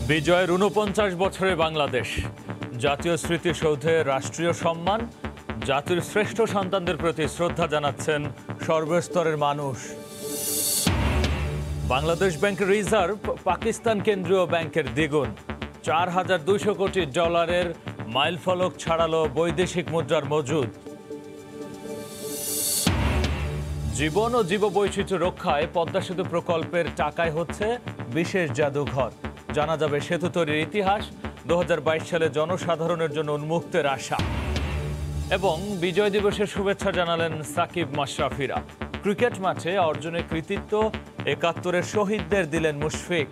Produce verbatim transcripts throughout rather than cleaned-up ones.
বিজয়ের ঊনপঞ্চাশ বছরে বাংলাদেশ, জাতীয় স্মৃতিসৌধে রাষ্ট্রীয় সম্মান, জাতির শ্রেষ্ঠ সন্তানদের প্রতি শ্রদ্ধা জানাচ্ছেন সর্বস্তরের মানুষ। বাংলাদেশ ব্যাংকের রিজার্ভ পাকিস্তান কেন্দ্রীয় ব্যাংকের দ্বিগুণ, চার হাজার দুইশো কোটি ডলারের মাইলফলক ছাড়ালো বৈদেশিক মুদ্রার মজুদ। জীবন ও জীববৈচিত্র্য রক্ষায় পদ্মা সেতু প্রকল্পের টাকায় হচ্ছে বিশেষ জাদুঘর। জানা যাবে সেতু তৈরির ইতিহাস, দু হাজার বাইশ সালে জনসাধারণের জন্য উন্মুক্তের আশা। এবং বিজয় দিবসের শুভেচ্ছা জানালেন সাকিব মাশরাফিরা। ক্রিকেট মাঠে অর্জনের কৃতিত্ব একাত্তরের শহীদদের দিলেন মুশফিক।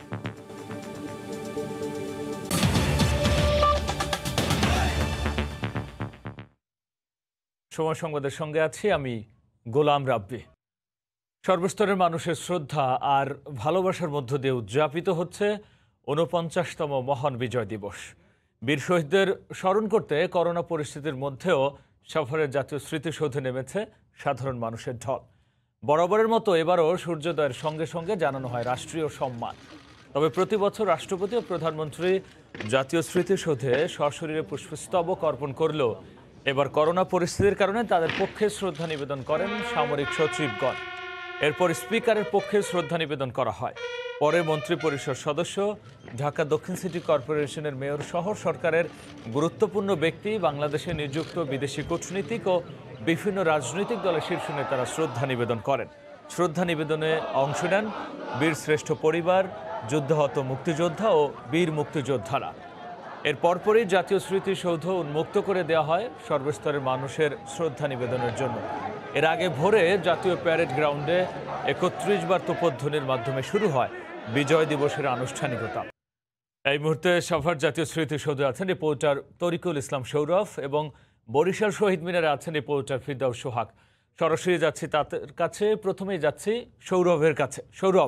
সময় সংবাদের সঙ্গে আছি আমি গোলাম রাব্বি। সর্বস্তরের মানুষের শ্রদ্ধা আর ভালোবাসার মধ্য দিয়ে উদযাপিত হচ্ছে ঊনপঞ্চাশতম মহান বিজয় দিবস। বীর শহীদদের স্মরণ করতে করোনা পরিস্থিতির মধ্যেও সফরের জাতীয় স্মৃতিসৌধে নেমেছে সাধারণ মানুষের ঢল। বরাবরের মতো এবারও সূর্যোদয়ের সঙ্গে সঙ্গে জানানো হয় রাষ্ট্রীয় সম্মান। তবে প্রতি বছর রাষ্ট্রপতি ও প্রধানমন্ত্রী জাতীয় স্মৃতিসৌধে সশরীরে পুষ্পস্তবক অর্পণ করলেও এবার করোনা পরিস্থিতির কারণে তাদের পক্ষে শ্রদ্ধা নিবেদন করেন সামরিক সচিবগণ। এরপর স্পিকারের পক্ষে শ্রদ্ধা নিবেদন করা হয়। পরে মন্ত্রী পরিষদ সদস্য, ঢাকা দক্ষিণ সিটি কর্পোরেশনের মেয়র সহ সরকারের গুরুত্বপূর্ণ ব্যক্তি, বাংলাদেশে নিযুক্ত বিদেশি কূটনীতিক ও বিভিন্ন রাজনৈতিক দলের শীর্ষ নেতারা শ্রদ্ধা নিবেদন করেন। শ্রদ্ধা নিবেদনে অংশ নেন বীর শ্রেষ্ঠ পরিবার, যুদ্ধাহত মুক্তিযোদ্ধা ও বীর মুক্তিযোদ্ধারা। এর পরপরই জাতীয় স্মৃতিসৌধ উন্মুক্ত করে দেওয়া হয় সর্বস্তরের মানুষের শ্রদ্ধা নিবেদনের জন্য। এর আগে ভোরে জাতীয় প্যারেড গ্রাউন্ডে একত্রিশ বার তোপধ্বনির মাধ্যমে শুরু হয় বিজয় দিবসের আনুষ্ঠানিকতা। এই মুহূর্তে সাভার জাতীয় স্মৃতিসৌধে আছেন রিপোর্টার তরিকুল ইসলাম সৌরভ এবং বরিশাল শহীদ মিনারে আছেন রিপোর্টার ফিরদাউস সোহাগ। সরাসরি যাচ্ছি তাদের কাছে, প্রথমেই যাচ্ছি সৌরভের কাছে। সৌরভ,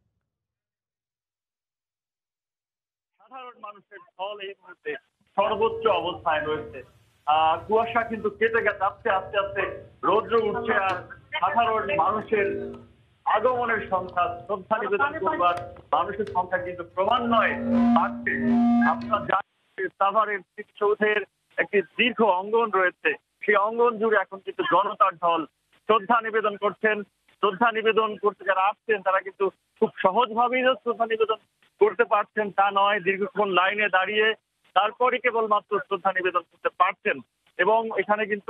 সাধারণ মানুষের ঢল এই মুহূর্তে সর্বোচ্চ অবস্থায় রয়েছে। আহ কুয়াশা কিন্তু কেটে গেছে, আস্তে আস্তে আস্তে রৌদ্র উঠছে, আর সাধারণ মানুষের আগমনের সংখ্যা, শ্রদ্ধা নিবেদন করবার মানুষের সংখ্যা কিন্তু ক্রমান্বয়ে বাড়ছে। আপনারা জানেন সাভারের স্মৃতিসৌধের একটি দীর্ঘ অঙ্গন রয়েছে, সেই অঙ্গন জুড়ে এখন কিন্তু জনতার ঢল। শ্রদ্ধা নিবেদন করছেন, শ্রদ্ধা নিবেদন করতে যারা আসছেন তারা কিন্তু খুব সহজভাবেই শ্রদ্ধা নিবেদন করতে পারছেন তা নয়, দীর্ঘক্ষণ লাইনে দাঁড়িয়ে তারপরে কেবলমাত্র শ্রদ্ধা নিবেদন করতে পারছেন। এবং এখানে কিন্তু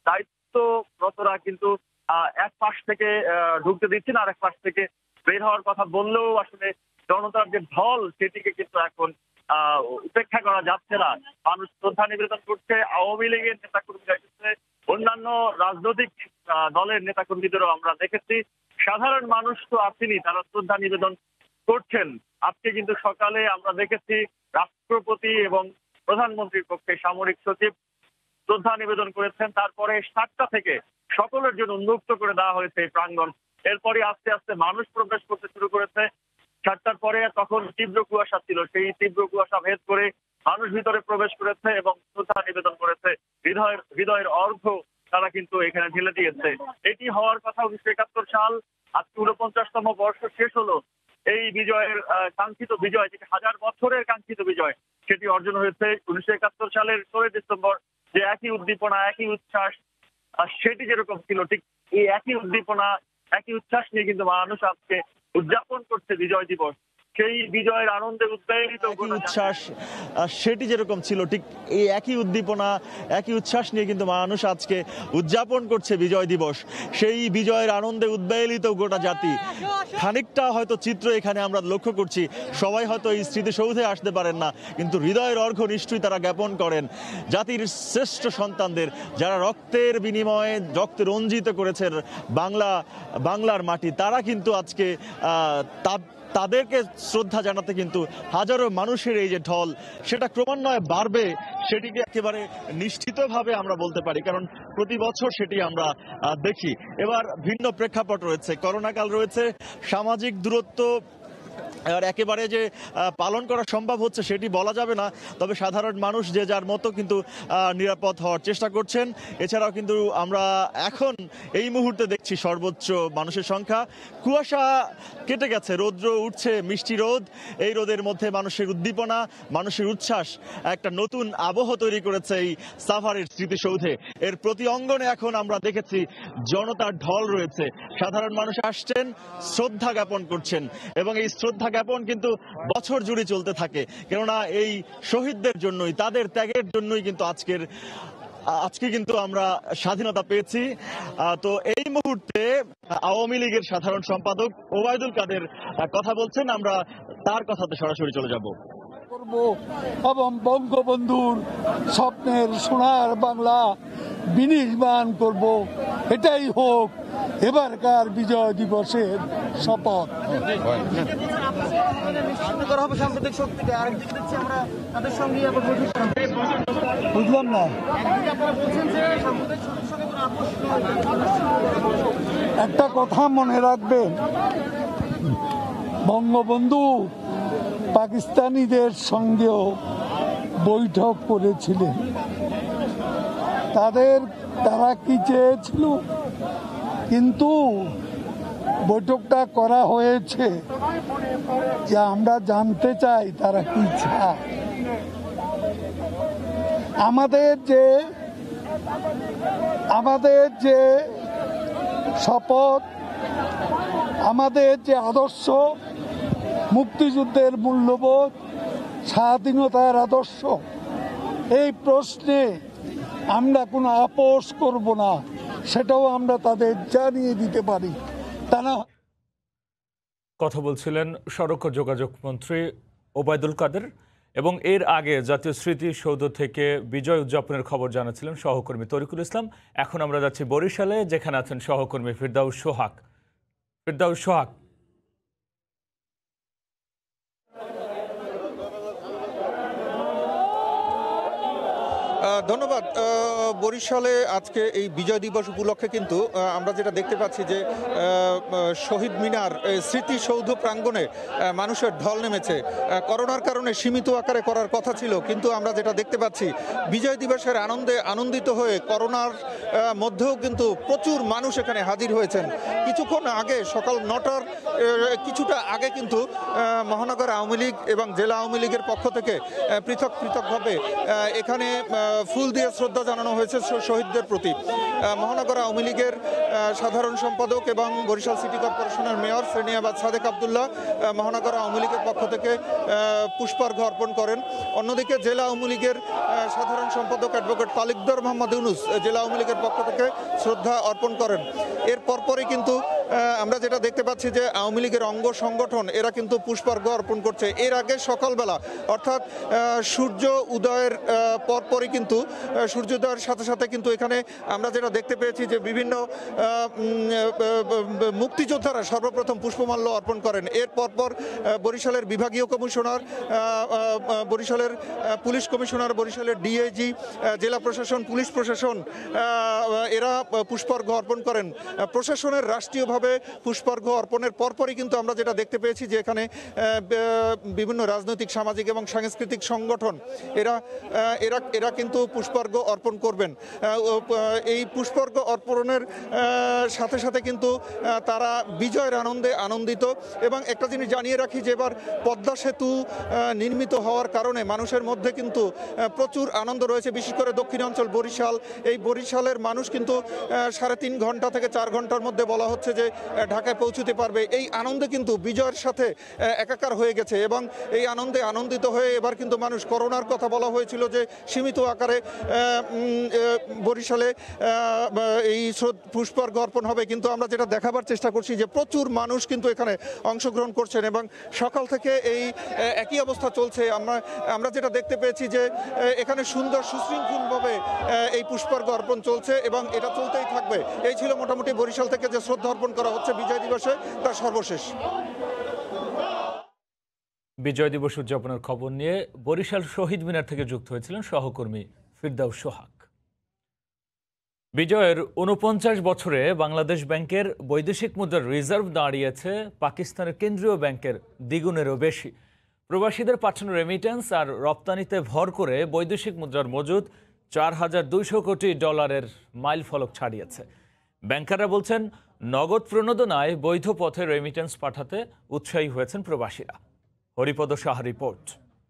দায়িত্বরতরা কিন্তু এক পাশ থেকে ঢুকতে দিচ্ছেন, আর এক পাশ থেকে বের হওয়ার কথা বললেও আসলে জনতার যে ঢল সেটিকে কিন্তু এখন আহ উপেক্ষা করা যাচ্ছে না। মানুষ শ্রদ্ধা নিবেদন করছে, আওয়ামী লীগের নেতাকর্মীরা এসেছে, অন্যান্য রাজনৈতিক দলের নেতাকর্মীদেরও আমরা দেখেছি। সাধারণ মানুষ তো আসেনি, তারা শ্রদ্ধা নিবেদন করছেন। আজকে কিন্তু সকালে আমরা দেখেছি রাষ্ট্রপতি এবং প্রধানমন্ত্রীর পক্ষে সামরিক সচিব শ্রদ্ধা নিবেদন করেছেন। তারপরে সাতটা থেকে সকলের জন্য উন্মুক্ত করে দেওয়া হয়েছে এই প্রাঙ্গণ। এরপরে আস্তে আস্তে মানুষ প্রবেশ করতে শুরু করেছে। সাতটার পরে তখন তীব্র কুয়াশা ছিল, সেই তীব্র কুয়াশা ভেদ করে মানুষ ভিতরে প্রবেশ করেছে এবং শ্রদ্ধা নিবেদন করেছে। হৃদয়ের হৃদয়ের অর্ঘ তারা কিন্তু এখানে ঢেলে দিয়েছে। এটি হওয়ার কথা উনিশশো একাত্তর সাল, আজকে ঊনপঞ্চাশতম বর্ষ শেষ হলো। এই বিজয়ের কাঙ্ক্ষিত বিজয়, যেটি হাজার বছরের কাঙ্ক্ষিত বিজয়, সেটি অর্জন হয়েছে উনিশশো একাত্তর সালের ষোলোই ডিসেম্বর। যে একই উদ্দীপনা, একই উচ্ছ্বাস সেটি যেরকম ছিল, ঠিক এই একই উদ্দীপনা, একই উচ্ছ্বাস নিয়ে কিন্তু মানুষ আজকে উদযাপন করছে বিজয় দিবস। সেই বিজয়ের আনন্দে উদ্বেলিত উচ্ছ্বাস সেটি যেরকম ছিল, ঠিক এই একই উদ্দীপনা, একই উচ্ছ্বাস নিয়ে কিন্তু মানুষ আজকে উদযাপন করছে বিজয় দিবস। সেই বিজয়ের আনন্দে উদ্বেলিত গোটা জাতি। খানিকটা হয়তো চিত্র এখানে আমরা লক্ষ্য করছি, সবাই হয়তো এই স্মৃতিসৌধে আসতে পারেন না, কিন্তু হৃদয়ের অর্ঘ নিশ্চয়ই তারা জ্ঞাপন করেন জাতির শ্রেষ্ঠ সন্তানদের, যারা রক্তের বিনিময়ে রক্তে রঞ্জিত করেছেন বাংলা বাংলার মাটি। তারা কিন্তু আজকে আহ তাদেরকে শ্রদ্ধা জানাতে কিন্তু হাজারো মানুষের এই যে ঢল, সেটা ক্রমান্বয়ে বাড়বে, সেটিকে একেবারে নিশ্চিতভাবে আমরা বলতে পারি, কারণ প্রতি বছর সেটি আমরা দেখি। এবার ভিন্ন প্রেক্ষাপট রয়েছে, করোনা কাল রয়েছে, সামাজিক দূরত্ব আর একেবারে যে পালন করা সম্ভব হচ্ছে সেটি বলা যাবে না, তবে সাধারণ মানুষ যে যার মতো কিন্তু নিরাপদ হওয়ার চেষ্টা করছেন। এছাড়াও কিন্তু আমরা এখন এই মুহূর্তে দেখছি সর্বোচ্চ মানুষের সংখ্যা, কুয়াশা কেটে গেছে, রৌদ্র উঠছে, মিষ্টি রোদ। এই রোদের মধ্যে মানুষের উদ্দীপনা, মানুষের উচ্ছ্বাস একটা নতুন আবহ তৈরি করেছে এই সাভারের স্মৃতিসৌধে। এর প্রতি অঙ্গনে এখন আমরা দেখেছি জনতার ঢল রয়েছে, সাধারণ মানুষ আসছেন, শ্রদ্ধা জ্ঞাপন করছেন এবং এই শ্রদ্ধা জ্ঞাপন কিন্তু বছর জুড়ে চলতে থাকে, কেননা এই শহীদদের জন্যই, তাদের ত্যাগের জন্যই কিন্তু আজকের আজকে কিন্তু আমরা স্বাধীনতা পেয়েছি। তো এই মুহূর্তে আওয়ামী লীগের সাধারণ সম্পাদক ওবায়দুল কাদের কথা বলছেন, আমরা তার কথাতে সরাসরি চলে যাব। করব এবং বঙ্গবন্ধুর স্বপ্নের সোনার বাংলা বিনির্মাণ করব, এটাই হোক এবারকার বিজয় দিবসের শপথ। বুঝলাম না, একটা কথা মনে রাখবেন, বঙ্গবন্ধু পাকিস্তানিদের সঙ্গেও বৈঠক করেছিলেন। তাদের তারা কি চেয়েছিল, কিন্তু বৈঠকটা করা হয়েছে যে আমরা জানতে চাই তারা কি চায়। আমাদের যে আমাদের যে শপথ, আমাদের যে আদর্শ, মুক্তিযুদ্ধের মূল্যবোধ, স্বাধীনতার আদর্শ, এই প্রশ্নে আমরা কোনো আপোষ করব না, সেটাও আমরা তাদের জানিয়ে দিতে পারি। তা না, কথা বলছিলেন সড়ক ও যোগাযোগ মন্ত্রী ওবায়দুল কাদের। এবং এর আগে জাতীয় স্মৃতিসৌধ থেকে বিজয় উদযাপনের খবর জানাচ্ছিলেন সহকর্মী তরিকুল ইসলাম। এখন আমরা যাচ্ছি বরিশালে, যেখানে আছেন সহকর্মী ফিরদাউস সোহাগ। ফিরদাউস সোহাগ, ধন্যবাদ। বরিশালে আজকে এই বিজয় দিবস উপলক্ষে কিন্তু আমরা যেটা দেখতে পাচ্ছি যে শহীদ মিনার স্মৃতিসৌধ প্রাঙ্গণে মানুষের ঢল নেমেছে। করোনার কারণে সীমিত আকারে করার কথা ছিল, কিন্তু আমরা যেটা দেখতে পাচ্ছি বিজয় দিবসের আনন্দে আনন্দিত হয়ে করোনার মধ্যেও কিন্তু প্রচুর মানুষ এখানে হাজির হয়েছেন। কিছুক্ষণ আগে সকাল নটার কিছুটা আগে কিন্তু মহানগর আওয়ামী লীগ এবং জেলা আওয়ামী লীগের পক্ষ থেকে পৃথক পৃথকভাবে এখানে ফুল দিয়ে শ্রদ্ধা জানানো হয়েছে শহীদদের প্রতি। মহানগর আওয়ামী লীগের সাধারণ সম্পাদক এবং বরিশাল সিটি কর্পোরেশনের মেয়র শ্রেনিয়াবাদ সাদেক আবদুল্লাহ মহানগর আওয়ামী লীগের পক্ষ থেকে পুষ্পার্ঘ অর্পণ করেন। অন্যদিকে জেলা আওয়ামী লীগের সাধারণ সম্পাদক অ্যাডভোকেট তালিকদার মোহাম্মদ ইউনুস জেলা আওয়ামী লীগের পক্ষ থেকে শ্রদ্ধা অর্পণ করেন। এর পরপরই কিন্তু আমরা যেটা দেখতে পাচ্ছি যে আওয়ামী লীগের অঙ্গ সংগঠন এরা কিন্তু পুষ্পার্ঘ অর্পণ করছে। এর আগে সকালবেলা অর্থাৎ সূর্য উদয়ের পরপরই কিন্তু সূর্যোদয়ের সাথে সাথে কিন্তু এখানে আমরা যেটা দেখতে পেয়েছি যে বিভিন্ন মুক্তিযোদ্ধারা সর্বপ্রথম পুষ্পমাল্য অর্পণ করেন। এর পরপর বরিশালের বিভাগীয় কমিশনার, বরিশালের পুলিশ কমিশনার, বরিশালের ডিআইজি, জেলা প্রশাসন, পুলিশ প্রশাসন এরা পুষ্পার্ঘ অর্পণ করেন। প্রশাসনের রাষ্ট্রীয়ভাবে পুষ্পার্ঘ অর্পণের পরপরই কিন্তু আমরা যেটা দেখতে পেয়েছি যে এখানে বিভিন্ন রাজনৈতিক, সামাজিক এবং সাংস্কৃতিক সংগঠন এরা এরা এরা কিন্তু পুষ্পার্ঘ অর্পণ করবেন। এই পুষ্পার্ঘ অর্পণের সাথে সাথে কিন্তু তারা বিজয়ের আনন্দে আনন্দিত। এবং একটা জিনিস জানিয়ে রাখি যে এবার পদ্মা সেতু নির্মিত হওয়ার কারণে মানুষের মধ্যে কিন্তু প্রচুর আনন্দ রয়েছে। বিশেষ করে দক্ষিণাঞ্চল বরিশাল, এই বরিশালের মানুষ কিন্তু সাড়ে তিন ঘন্টা থেকে চার ঘন্টার মধ্যে বলা হচ্ছে যে ঢাকায় পৌঁছতে পারবে। এই আনন্দে কিন্তু বিজয়ের সাথে একাকার হয়ে গেছে এবং এই আনন্দে আনন্দিত হয়ে এবার কিন্তু মানুষ, করোনার কথা বলা হয়েছিল যে সীমিত আকারে বরিশালে এই পুষ্পার্ঘ অর্পণ হবে, কিন্তু আমরা যেটা দেখাবার চেষ্টা করছি যে প্রচুর মানুষ কিন্তু এখানে অংশগ্রহণ করছেন এবং সকাল থেকে এই একই অবস্থা চলছে। আমরা আমরা যেটা দেখতে পেয়েছি যে এখানে সুন্দর সুশৃঙ্খলভাবে এই পুষ্পার্ঘ অর্পণ চলছে এবং এটা চলতেই থাকবে। এই ছিল মোটামুটি বরিশাল থেকে যে শ্রদ্ধা অর্পণ করা হচ্ছে বিজয় দিবসে, তার সর্বশেষ। বিজয় দিবস উদযাপনের খবর নিয়ে বরিশাল শহীদ মিনার থেকে যুক্ত হয়েছিলেন সহকর্মী ফিরদাউস সোহাগ। বিজয়ের উনপঞ্চাশ বছরে বাংলাদেশ ব্যাংকের বৈদেশিক মুদ্রার রিজার্ভ দাঁড়িয়েছে পাকিস্তানের কেন্দ্রীয় ব্যাংকের দ্বিগুণেরও বেশি। প্রবাসীদের পাঠানো রেমিটেন্স আর রপ্তানিতে ভর করে বৈদেশিক মুদ্রার মজুদ চার হাজার দুইশো কোটি ডলারের মাইল ফলক ছাড়িয়েছে। ব্যাংকাররা বলছেন, নগদ প্রণোদনায় বৈধ পথে রেমিটেন্স পাঠাতে উৎসাহী হয়েছেন প্রবাসীরা। হরিপদ সাহা রিপোর্ট।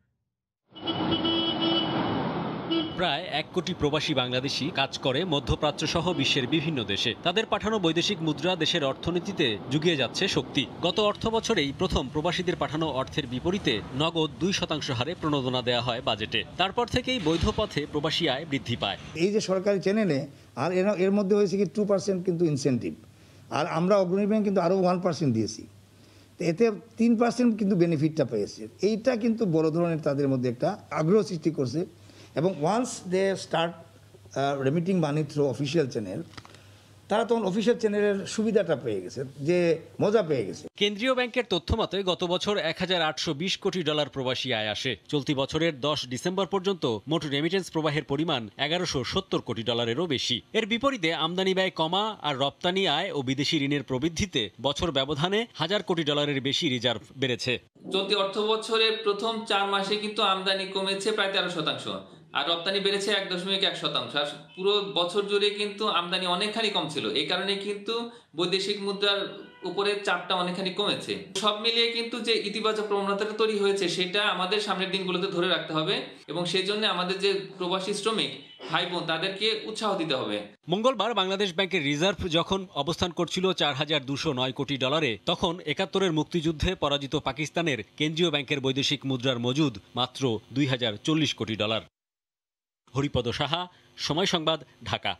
প্রায় এক কোটি প্রবাসী বাংলাদেশি কাজ করে মধ্যপ্রাচ্য সহ বিশ্বের বিভিন্ন দেশে। তাদের পাঠানো বৈদেশিক মুদ্রা দেশের অর্থনীতিতে জুগিয়ে যাচ্ছে শক্তি। গত অর্থ বছরেই প্রথম প্রবাসীদের পাঠানো অর্থের বিপরীতে নগদ দুই শতাংশ হারে প্রণোদনা দেওয়া হয় বাজেটে। তারপর থেকেই বৈধ পথে প্রবাসী আয় বৃদ্ধি পায়। এই যে সরকারি চ্যানেলে আর এর মধ্যে হয়েছে কি টু পার্সেন্ট কিন্তু ইনসেন্টিভ, আর আমরা অগ্রণী ব্যাংক কিন্তু আরও ওয়ান পার্সেন্ট দিয়েছি, তো এতে তিন পার্সেন্ট কিন্তু বেনিফিটটা পেয়েছে। এইটা কিন্তু বড় ধরনের তাদের মধ্যে একটা আগ্রহ সৃষ্টি করছে। এবং once they start remitting money through official channel, তারা তখন অফিসিয়াল চ্যানেলের সুবিধাটা পেয়ে গেছে, যে মজা পেয়ে গেছে। কেন্দ্রীয় ব্যাংকের তথ্য মতে গত বছর এক হাজার আটশো বিশ কোটি ডলার প্রবাসী আয় আসে। চলতি বছরের দশ ডিসেম্বর পর্যন্ত মোট রেমিটেন্স প্রবাহের পরিমাণ এগারোশো সত্তর কোটি ডলারেরও বেশি। এর বিপরীতে আমদানি ব্যয় কমা আর রপ্তানি আয় ও বিদেশি ঋণের প্রবৃদ্ধিতে বছর ব্যবধানে হাজার কোটি ডলারের বেশি রিজার্ভ বেড়েছে। চলতি অর্থ বছরের প্রথম চার মাসে কিন্তু আমদানি কমেছে প্রায় তেরো শতাংশ, আর রপ্তানি বেড়েছে এক দশমিক এক শতাংশ। আর পুরো বছর জুড়ে কিন্তু আমদানি অনেকখানি কম ছিল, এই কারণে কিন্তু বৈদেশিক মুদ্রার উপরে চাপটা অনেকখানি কমেছে। সব মিলিয়ে কিন্তু যে ইতিবাচক প্রবণতাটা তৈরি হয়েছে সেটা আমাদের সামনের দিনগুলোতে ধরে রাখতে হবে, এবং সেই জন্য আমাদের যে প্রবাসী শ্রমিক ভাই বোন তাদেরকে উৎসাহ দিতে হবে। মঙ্গলবার বাংলাদেশ ব্যাংকের রিজার্ভ যখন অবস্থান করছিল চার হাজার দুশো নয় কোটি ডলারে, তখন একাত্তরের মুক্তিযুদ্ধে পরাজিত পাকিস্তানের কেন্দ্রীয় ব্যাংকের বৈদেশিক মুদ্রার মজুদ মাত্র দুই হাজার চল্লিশ কোটি ডলার। হরিপদ সাহা, সময় সংবাদ, ঢাকা।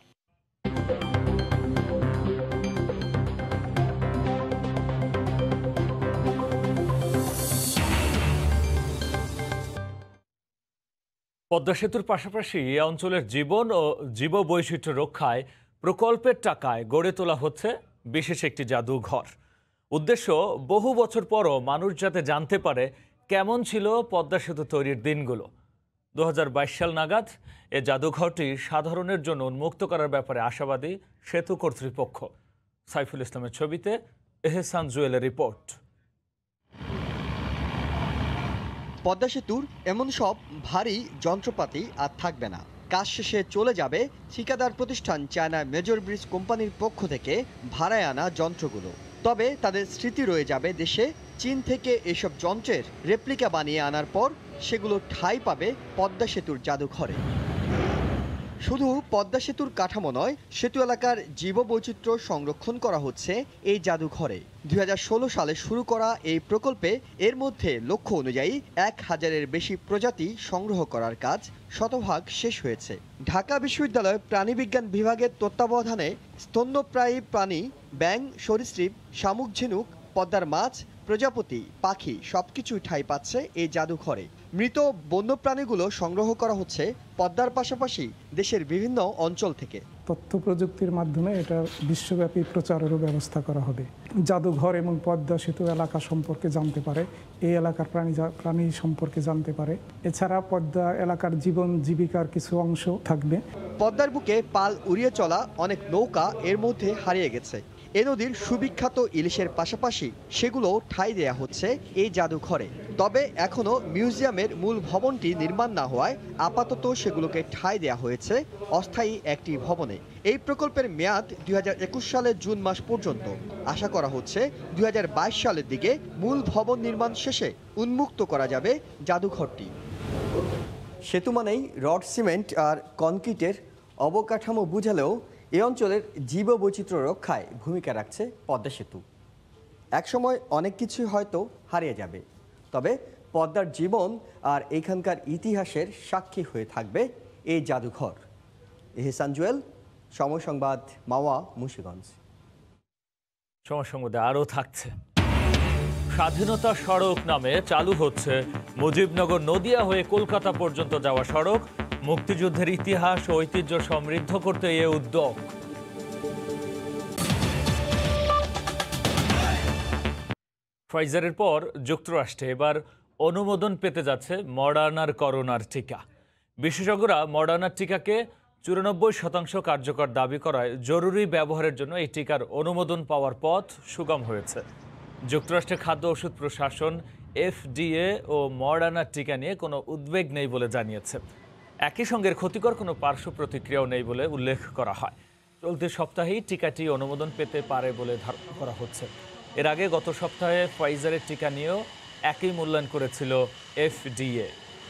পদ্মা সেতুর পাশাপাশি এ অঞ্চলের জীবন ও জীববৈচিত্র্য রক্ষায় প্রকল্পের টাকায় গড়ে তোলা হচ্ছে বিশেষ একটি জাদুঘর। উদ্দেশ্য, বহু বছর পরও মানুষ যাতে জানতে পারে কেমন ছিল পদ্মা সেতু তৈরির দিনগুলো। দু হাজার বাইশ সাল নাগাদ এ জাদুঘরটি সাধারণের জন্য উন্মুক্ত করার ব্যাপারে আশাবাদী সেতু কর্তৃপক্ষ। সাইফুল ইসলামের ছবিতে এহসান জুয়েলের রিপোর্ট। পদ্মা সেতুর এমন সব ভারী যন্ত্রপাতি আর থাকবে না। কাজ শেষে চলে যাবে ঠিকাদার প্রতিষ্ঠান চায়না মেজর ব্রিজ কোম্পানির পক্ষ থেকে ভাড়ায় আনা যন্ত্রগুলো। তবে তাদের স্মৃতি রয়ে যাবে দেশে। চীন থেকে এসব যন্ত্রের রেপ্লিকা বানিয়ে আনার পর সেগুলো ঠাঁই পাবে পদ্মা সেতুর জাদুঘরে। শুধু পদ্মা সেতুর কাঠামো নয়, সেতু এলাকার জীববৈচিত্র্য সংরক্ষণ করা হচ্ছে এই জাদুঘরে। দুই হাজার ষোলো সালে শুরু করা এই প্রকল্পে এর মধ্যে লক্ষ্য অনুযায়ী এক হাজারের বেশি প্রজাতি সংগ্রহ করার কাজ শতভাগ শেষ হয়েছে। ঢাকা বিশ্ববিদ্যালয় প্রাণীবিজ্ঞান বিভাগের তত্ত্বাবধানে স্তন্যপ্রায়ী প্রাণী, ব্যাঙ, সরীসৃপ, শামুক, ঝিনুক, পদ্মার মাছ, প্রজাপতি, পাখি সবকিছুই ঠাঁই পাচ্ছে এই জাদুঘরে। মৃত বন্যপ্রাণীগুলো সংগ্রহ করা হচ্ছে পদ্মার পাশাপাশি দেশের বিভিন্ন অঞ্চল থেকে। তথ্য প্রযুক্তির মাধ্যমে এটা বিশ্বব্যাপী প্রচারেরও ব্যবস্থা করা হবে। জাদুঘর এবং পদ্মা সেতু এলাকা সম্পর্কে জানতে পারে, এই এলাকার প্রাণী প্রাণী সম্পর্কে জানতে পারে। এছাড়া পদ্মা এলাকার জীবন জীবিকার কিছু অংশ থাকবে। পদ্মার বুকে পাল উড়িয়ে চলা অনেক নৌকা এর মধ্যে হারিয়ে গেছে। এ নদীর সুবিখ্যাত ইলিশের পাশাপাশি সেগুলো ঠাঁই দেয়া হচ্ছে এই জাদুঘরে। তবে এখনও মিউজিয়ামের মূল ভবনটি নির্মাণ না হওয়ায় আপাতত সেগুলোকে ঠাঁই দেয়া হয়েছে অস্থায়ী একটি ভবনে। এই প্রকল্পের মেয়াদ দুই হাজার একুশ সালের জুন মাস পর্যন্ত। আশা করা হচ্ছে দুই হাজার বাইশ সালের দিকে মূল ভবন নির্মাণ শেষে উন্মুক্ত করা যাবে জাদুঘরটি। সেতু মানেই রড, সিমেন্ট আর কনক্রিটের অবকাঠামো বুঝালেও এ অঞ্চলের জীববৈচিত্র্য রক্ষায় ভূমিকা রাখছে পদ্মা সেতু। একসময় অনেক কিছুই হয়তো হারিয়ে যাবে, তবে পদ্মার জীবন আর এইখানকার ইতিহাসের সাক্ষী হয়ে থাকবে এই জাদুঘর। এহসান জুয়েল, সময় সংবাদ, মাওয়া, মুন্সিগঞ্জ। সময় সংবাদে আরও থাকছে। স্বাধীনতা সড়ক নামে চালু হচ্ছে মুজিবনগর নদিয়া হয়ে কলকাতা পর্যন্ত যাওয়া সড়ক। মুক্তিযুদ্ধের ইতিহাস ও ঐতিহ্য সমৃদ্ধ করতে এ উদ্যোগ। ফাইজারের পর যুক্তরাষ্ট্রে এবার অনুমোদন পেতে যাচ্ছে মডার্নার করোনার টিকা। বিশেষজ্ঞরা মডার্নার টিকাকে চুরানব্বই শতাংশ কার্যকর দাবি করায় জরুরি ব্যবহারের জন্য এই টিকার অনুমোদন পাওয়ার পথ সুগম হয়েছে। যুক্তরাষ্ট্রের খাদ্য ওষুধ প্রশাসন এফডিএ ও মডার্না টিকা নিয়ে কোনো উদ্বেগ নেই বলে জানিয়েছে। একই সঙ্গে ক্ষতিকর কোনো পার্শ্ব প্রতিক্রিয়াও নেই বলে উল্লেখ করা হয়। চলতি সপ্তাহেই টিকাটি অনুমোদন পেতে পারে বলে ধারণা করা হচ্ছে। এর আগে গত সপ্তাহে ফাইজারের টিকা নিয়েও একই মূল্যায়ন করেছিল এফডিএ।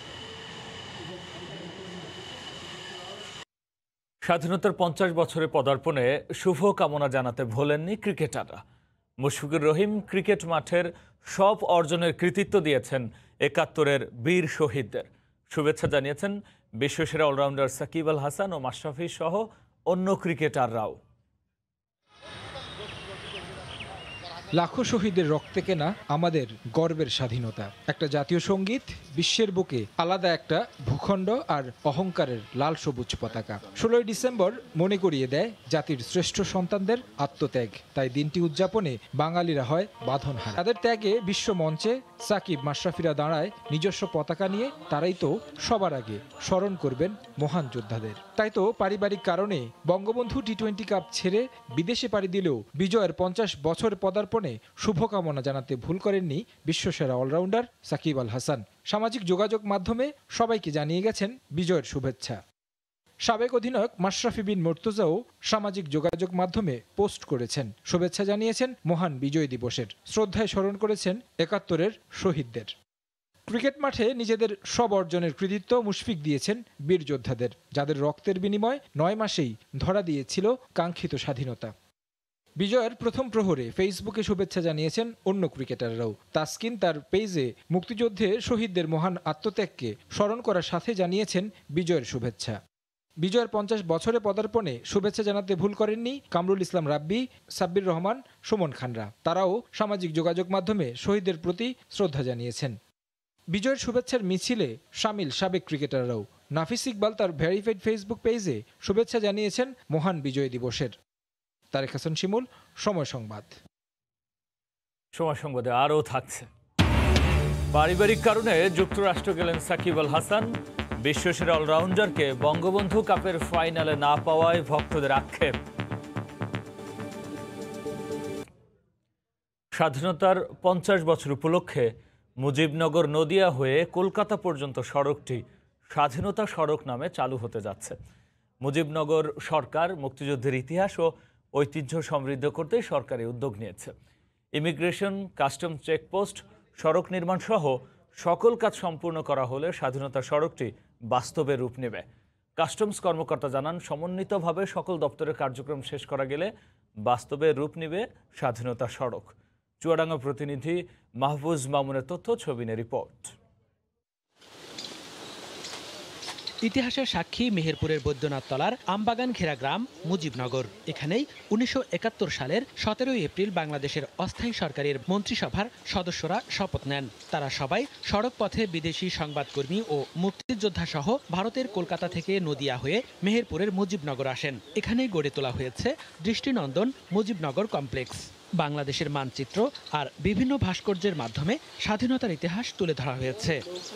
স্বাধীনতার পঞ্চাশ বছরে পদার্পণে শুভ কামনা জানাতে ভোলেননি ক্রিকেটাররা। মুশফিকুর রহিম ক্রিকেট মাঠের সব অর্জনের কৃতিত্ব দিয়েছেন একাত্তরের বীর শহীদদের। শুভেচ্ছা জানিয়েছেন বিশ্বসেরা অলরাউন্ডার সাকিব আল হাসান ও মাশরাফি সহ অন্য ক্রিকেটাররাও। লাখো শহীদের রক্তে কেনা আমাদের গর্বের স্বাধীনতা, একটা জাতীয় সঙ্গীত, বিশ্বের বুকে আলাদা একটা ভূখণ্ড আর অহংকারের লাল সবুজ পতাকা। ষোলোই ডিসেম্বর মনে করিয়ে দেয় জাতির শ্রেষ্ঠ সন্তানদের আত্মত্যাগ। তাই দিনটি উদযাপনে বাঙালিরা হয় বাঁধনহারা। তাদের ত্যাগে বিশ্ব মঞ্চে সাকিব মাশরাফিরা দাঁড়ায় নিজস্ব পতাকা নিয়ে। তারাই তো সবার আগে স্মরণ করবেন মহান যোদ্ধাদের। তাই তো পারিবারিক কারণে বঙ্গবন্ধু টি টোয়েন্টি কাপ ছেড়ে বিদেশে পাড়ি দিলেও বিজয়ের পঞ্চাশ বছর পদার্পণে শুভকামনা জানাতে ভুল করেননি বিশ্বসেরা অলরাউন্ডার সাকিব আল হাসান। সামাজিক যোগাযোগ মাধ্যমে সবাইকে জানিয়ে গেছেন বিজয়ের শুভেচ্ছা। সাবেক অধিনায়ক মাশরাফি বিন মুর্তজাও সামাজিক যোগাযোগ মাধ্যমে পোস্ট করেছেন, শুভেচ্ছা জানিয়েছেন মহান বিজয় দিবসের। শ্রদ্ধায় স্মরণ করেছেন একাত্তরের শহীদদের। ক্রিকেট মাঠে নিজেদের সব অর্জনের কৃতিত্ব মুশফিক দিয়েছেন বীর যোদ্ধাদের, যাদের রক্তের বিনিময় নয় মাসেই ধরা দিয়েছিল কাঙ্ক্ষিত স্বাধীনতা। বিজয়ের প্রথম প্রহরে ফেসবুকে শুভেচ্ছা জানিয়েছেন অন্য ক্রিকেটাররাও। তাসকিন তার পেজে মুক্তিযুদ্ধে শহীদদের মহান আত্মত্যাগকে স্মরণ করার সাথে জানিয়েছেন বিজয়ের শুভেচ্ছা। বিজয়ের পঞ্চাশ বছরে পদার্পণে শুভেচ্ছা জানাতে ভুল করেননি কামরুল ইসলাম রাব্বি, সাব্বির রহমান, সুমন খানরা। তারাও সামাজিক যোগাযোগ মাধ্যমে শহীদদের প্রতি শ্রদ্ধা জানিয়েছেন। বিজয়ের শুভেচ্ছার মিছিলে সামিল সাবেক ক্রিকেটাররাও। নাফিস ইকবাল তার ভেরিফাইড ফেসবুক পেজে শুভেচ্ছা জানিয়েছেন মহান বিজয় দিবসের। তারেক হাসান শিমুল, সময় সংবাদ। সময় সংবাদে আরও থাকছে। পারিবারিক কারণে যুক্তরাষ্ট্র গেলেন সাকিব আল হাসান। বিশ্বসেরা অলরাউন্ডারকে বঙ্গবন্ধু কাপের ফাইনালে না পাওয়ায় ভক্তদের আক্ষেপ। স্বাধীনতার পঞ্চাশ বছর উপলক্ষে মুজিবনগর নদিয়া হয়ে কলকাতা পর্যন্ত সড়কটি স্বাধীনতা সড়ক নামে চালু হতে যাচ্ছে। মুজিবনগর সরকার মুক্তিযুদ্ধের ইতিহাস ও ঐতিহ্য সমৃদ্ধ করতে সরকারি উদ্যোগ নিয়েছে। ইমিগ্রেশন, কাস্টম চেকপোস্ট, সড়ক নির্মাণ সহ সকল কাজ সম্পূর্ণ করা হলে স্বাধীনতা সড়কটি বাস্তবে রূপ নেবে। কাস্টমস কর্মকর্তা জানান, সমন্বিতভাবে সকল দপ্তরের কার্যক্রম শেষ করা গেলে বাস্তবে রূপ নেবে স্বাধীনতা সড়ক। চুয়াডাঙ্গা প্রতিনিধি মাহফুজ মামুনের তথ্য, ছবি নিয়ে রিপোর্ট। ইতিহাসের সাক্ষী মেহেরপুরের বৈদ্যনাথ তলার আমবাগান ঘেরা গ্রাম মুজিবনগর। এখানেই উনিশশো একাত্তর সালের সতেরোই এপ্রিল বাংলাদেশের অস্থায়ী সরকারের মন্ত্রিসভার সদস্যরা শপথ নেন। তারা সবাই সড়ক পথে বিদেশি সংবাদকর্মী ও মুক্তিযোদ্ধা সহ ভারতের কলকাতা থেকে নদিয়া হয়ে মেহেরপুরের মুজিবনগর আসেন। এখানেই গড়ে তোলা হয়েছে দৃষ্টিনন্দন মুজিবনগর কমপ্লেক্স। বাংলাদেশের মানচিত্র আর বিভিন্ন ভাস্কর্যের মাধ্যমে স্বাধীনতার ইতিহাস তুলে ধরা হয়েছে।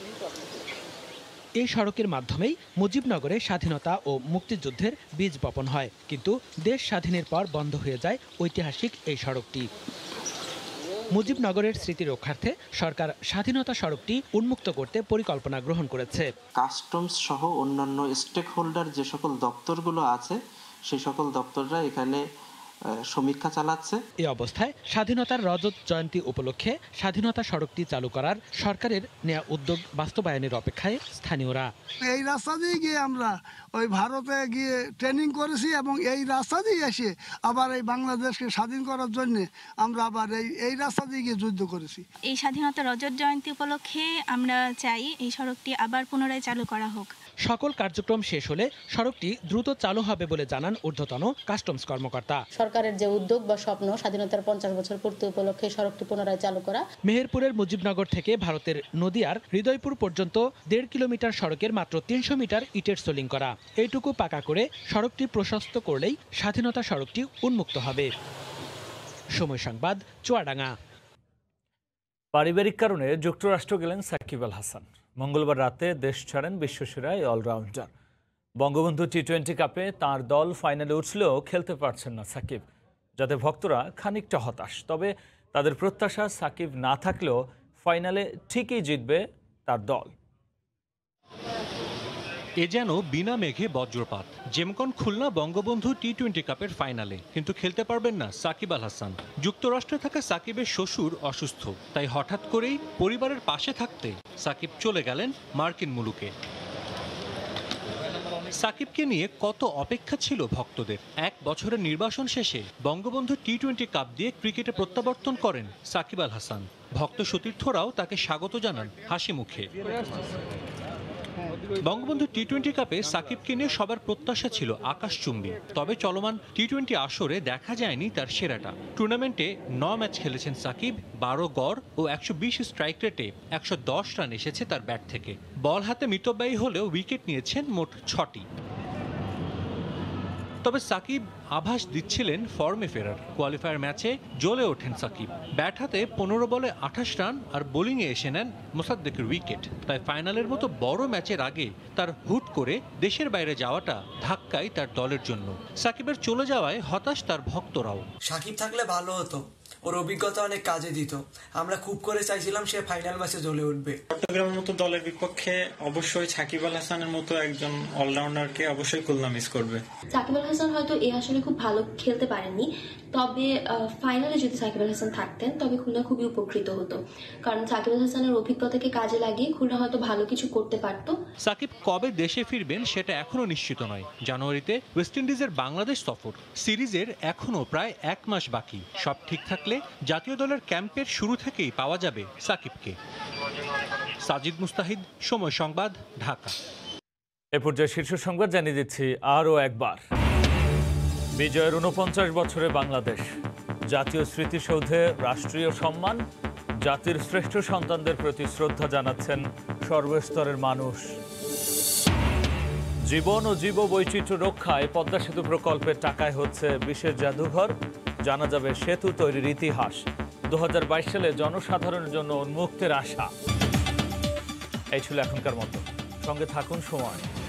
এই সড়কের মাধ্যমেই মুজিবনগরে স্বাধীনতা ও মুক্তিযুদ্ধের বীজ বপন হয়। কিন্তু দেশ স্বাধীনের পর বন্ধ হয়ে যায় ঐতিহাসিক এই সড়কটি। মুজিবনগরের স্মৃতি রক্ষার্থে সরকার স্বাধীনতা সড়কটি উন্মুক্ত করতে পরিকল্পনা গ্রহণ করেছে। কাস্টমস সহ অন্যান্য স্টেক হোল্ডার যে সকল দপ্তরগুলো আছে সেই সকল দপ্তররা এখানে সমীক্ষা চালাচ্ছে। এই অবস্থায় স্বাধীনতার রজত জয়ন্তী উপলক্ষে স্বাধীনতা সড়কটি চালু করার সরকারের নেয়া উদ্যোগ বাস্তবায়নের অপেক্ষায় স্থানীয়রা। এই রাস্তা দিয়ে গিয়ে আমরা ওই ভারতে গিয়ে ট্রেনিং করেছি এবং এই রাস্তা দিয়ে এসে আবার এই বাংলাদেশকে স্বাধীন করার জন্য আমরা আবার এই এই রাস্তা দিয়ে গিয়ে যুদ্ধ করেছি। এই স্বাধীনতা রজত জয়ন্তী উপলক্ষে আমরা চাই এই সড়কটি আবার পুনরায় চালু করা হোক। সকল কার্যক্রম শেষ হলে সড়কটি দ্রুত চালু হবে বলে জানান ঊর্ধ্বতন কাস্টমস কর্মকর্তা। সরকারের যে উদ্যোগ বা স্বপ্ন স্বাধীনতার পঞ্চাশ বছর পূর্তি উপলক্ষে সড়কটি পুনরায় চালু করা। মেহেরপুরের মুজিবনগর থেকে ভারতের নদিয়ার হৃদয়পুর পর্যন্ত দেড় কিলোমিটার সড়কের মাত্র তিনশো মিটার ইটের সোলিং করা। এইটুকু পাকা করে সড়কটি প্রশস্ত করলেই স্বাধীনতা সড়কটি উন্মুক্ত হবে। সময় সংবাদ, চুয়াডাঙ্গা। পারিবারিক কারণে যুক্তরাষ্ট্র গেলেন সাকিব আল হাসান। মঙ্গলবার রাতে দেশ ছাড়েন বিশ্বসেরা এই অলরাউন্ডার। বঙ্গবন্ধু টি টোয়েন্টি কাপে তার দল ফাইনালে উঠলেও খেলতে পারছেন না সাকিব, যাতে ভক্তরা খানিকটা হতাশ। তবে তাদের প্রত্যাশা সাকিব না থাকলেও ফাইনালে ঠিকই জিতবে তার দল। এ যেন বিনা মেঘে বজ্রপাত। জেমকন খুলনা বঙ্গবন্ধু টি টোয়েন্টি কাপের ফাইনালে, কিন্তু খেলতে পারবেন না সাকিব আল হাসান। যুক্তরাষ্ট্রে থাকা সাকিবের শ্বশুর অসুস্থ, তাই হঠাৎ করেই পরিবারের পাশে থাকতে সাকিব চলে গেলেন মার্কিন মুলুকে। সাকিবকে নিয়ে কত অপেক্ষা ছিল ভক্তদের। এক বছরের নির্বাসন শেষে বঙ্গবন্ধু টি টোয়েন্টি কাপ দিয়ে ক্রিকেটে প্রত্যাবর্তন করেন সাকিব আল হাসান। ভক্ত সতীর্থরাও তাকে স্বাগত জানান হাসি মুখে। বঙ্গবন্ধু টি টোয়েন্টি কাপে সাকিবকে নিয়ে সবার প্রত্যাশা ছিল আকাশচুম্বী। তবে চলমান টি টোয়েন্টি আসরে দেখা যায়নি তার সেরাটা। টুর্নামেন্টে ন ম্যাচ খেলেছেন সাকিব, বারো গড় ও একশো বিশ স্ট্রাইক রেটে একশো দশ রান এসেছে তার ব্যাট থেকে। বল হাতে মিতব্যয়ী হলেও উইকেট নিয়েছেন মোট ছটি। তবে সাকিব আভাস দিচ্ছিলেন ফর্মে ফেরার। কোয়ালিফায়ার ম্যাচে জ্বলে ওঠেন সাকিব। ব্যাট হাতে পনেরো বলে আঠাশ রান আর বোলিংয়ে এসে নেন মোসাদ্দেকের উইকেট। তাই ফাইনালের মতো বড় ম্যাচের আগে তার হুট করে দেশের বাইরে যাওয়াটা ধাক্কাই তার দলের জন্য। সাকিবের চলে যাওয়ায় হতাশ তার ভক্তরাও। সাকিব থাকলে ভালো হতো, ওর অভিজ্ঞতা অনেক কাজে দিত। আমরা খুব করে চাইছিলাম সে ফাইনাল ম্যাচে জ্বলে উঠবে। চট্টগ্রামের মতো দলের বিপক্ষে অবশ্যই সাকিব আল হাসানের মতো একজন অলরাউন্ডারকে অবশ্যই খুলনা মিস করবে। সাকিব আল হাসান হয়তো এই আসলে খুব ভালো খেলতে পারেননি, তবে ফাইনালে যদি সাকিব আল হাসান থাকতেন তবে খুলনা খুবই উপকৃত হতো। কারণ সাকিব আল হাসানের অভিজ্ঞতাকে কাজে লাগিয়ে খুলনা হয়তো ভালো কিছু করতে পারতো। সাকিব কবে দেশে ফিরবেন সেটা এখনো নিশ্চিত নয়। জানুয়ারিতে ওয়েস্ট ইন্ডিজের বাংলাদেশ সফর, সিরিজের এখনো প্রায় এক মাস বাকি। সব ঠিক থাকলে জাতীয় দলের ক্যাম্পের শুরু থেকেই পাওয়া যাবে সাকিবকে। সাজিদ মুস্তাহিদ, সময় সংবাদ, ঢাকা। এ পর্যায়ে শীর্ষ সংবাদ জানিয়ে দিচ্ছি আরও একবার। বিজয়ের ঊনপঞ্চাশ বছরে বাংলাদেশ, জাতীয় স্মৃতিসৌধে রাষ্ট্রীয় সম্মান, জাতির শ্রেষ্ঠ সন্তানদের প্রতি শ্রদ্ধা জানাচ্ছেন সর্বস্তরের মানুষ। জীবন ও জীব বৈচিত্র্য রক্ষায় পদ্মা সেতু প্রকল্পের টাকায় হচ্ছে বিশেষ জাদুঘর, জানা যাবে সেতু তৈরির ইতিহাস। দু হাজার বাইশ সালে জনসাধারণের জন্য উন্মুক্তের আশা। এই ছিল এখনকার মতো, সঙ্গে থাকুন সময়।